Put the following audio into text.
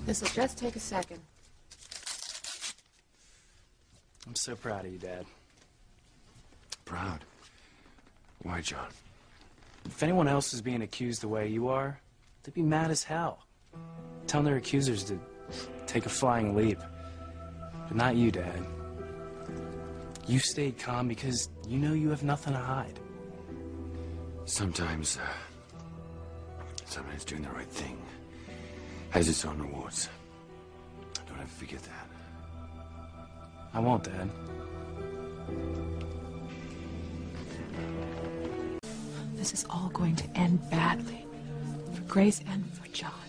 This'll just take a second. I'm so proud of you, Dad. Proud? Why, John? If anyone else was being accused the way you are, they'd be mad as hell. Telling their accusers to take a flying leap. But not you, Dad. You stayed calm because you know you have nothing to hide. Sometimes doing the right thing has its own rewards. Don't ever forget that. I won't, Dad. This is all going to end badly. For Grace and for John.